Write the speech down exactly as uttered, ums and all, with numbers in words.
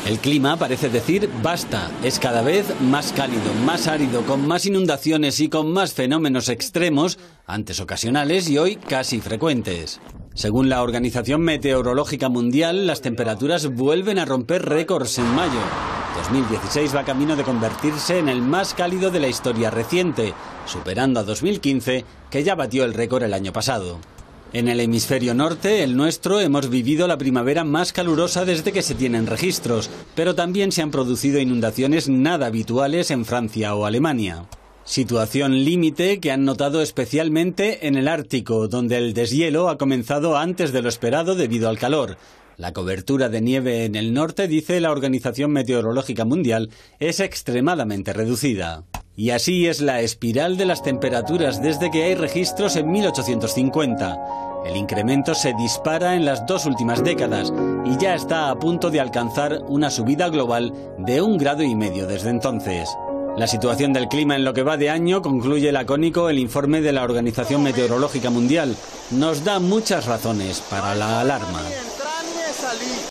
El clima parece decir basta, es cada vez más cálido, más árido, con más inundaciones y con más fenómenos extremos, antes ocasionales y hoy casi frecuentes. Según la Organización Meteorológica Mundial, las temperaturas vuelven a romper récords en mayo. dos mil dieciséis va camino de convertirse en el más cálido de la historia reciente, superando a dos mil quince, que ya batió el récord el año pasado. En el hemisferio norte, el nuestro, hemos vivido la primavera más calurosa desde que se tienen registros, pero también se han producido inundaciones nada habituales en Francia o Alemania. Situación límite que han notado especialmente en el Ártico, donde el deshielo ha comenzado antes de lo esperado debido al calor. La cobertura de nieve en el norte, dice la Organización Meteorológica Mundial, es extremadamente reducida. Y así es la espiral de las temperaturas desde que hay registros en mil ochocientos cincuenta. El incremento se dispara en las dos últimas décadas y ya está a punto de alcanzar una subida global de un grado y medio desde entonces. La situación del clima en lo que va de año, concluye lacónico el informe de la Organización Meteorológica Mundial, nos da muchas razones para la alarma.